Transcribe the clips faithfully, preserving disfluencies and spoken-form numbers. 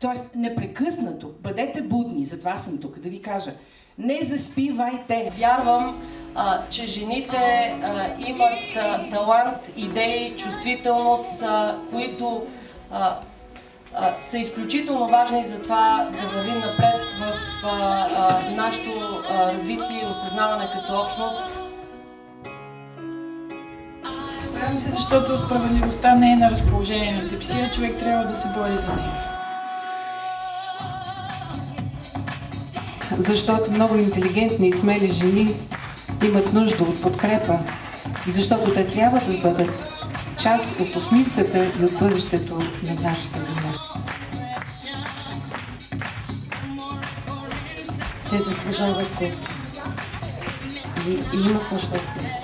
Тоест, непрекъснато бъдете будни, затова съм тук, да ви кажа. Не заспивайте. Вярвам, а, че жените а, имат а, талант, идеи, чувствителност, а, които а, а, са изключително важни за това да вървим напред в а, а, нашето а, развитие и осъзнаване като общност. Правим се, защото справедливостта не е на разположение на тепсия, човек трябва да се бори за нея. Защото много интелигентни и смели жени имат нужда от подкрепа и защото те трябва да бъдат част от усмивката и от бъдещето на нашата земя. Те заслужават го и, и имат нужда.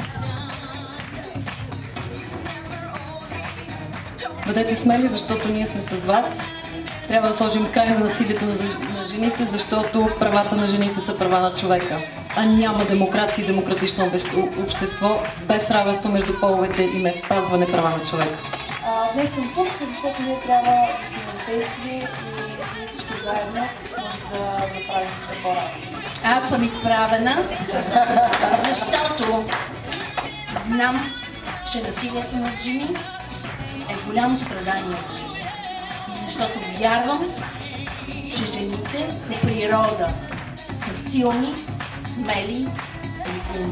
Бъдете смели, защото ние сме с вас. Трябва да сложим край на насилието на жените, защото правата на жените са права на човека. А няма демокрация и демократично общество без равенство между половете и без спазване права на човека. А, днес съм тук, защото ние трябва да сме в действие и ние всички заедно може да направим за хора. Аз съм изправена, защото знам, че насилието над жени е голямо страдание за жени. И защото вярвам, че жените по природа са силни, смели и умни.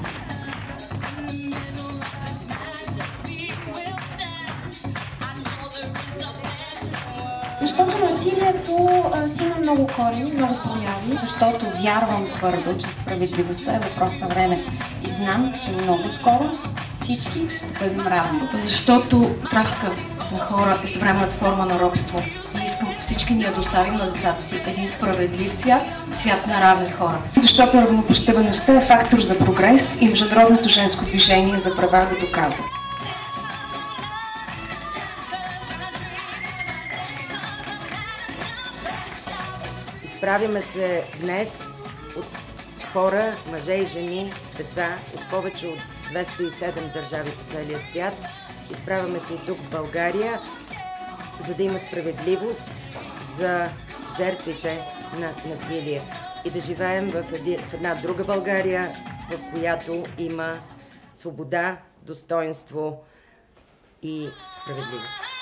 Защото насилието а, си има много корени, много прояви. Защото вярвам твърдо, че справедливостта е въпрос на време. И знам, че много скоро всички ще бъдем равни. Защото трафика на хора е съвременната форма на робство. И искам всички ние да оставим на децата си един справедлив свят, свят на равни хора. Защото равнопоставеността е фактор за прогрес и международното женско движение за права го доказва. Изправяме се днес от хора, мъже и жени, деца от повече от двеста и седем държави по целия свят. Изправяме се и тук в България, за да има справедливост за жертвите на насилие и да живеем в, еди, в една друга България, в която има свобода, достоинство и справедливост.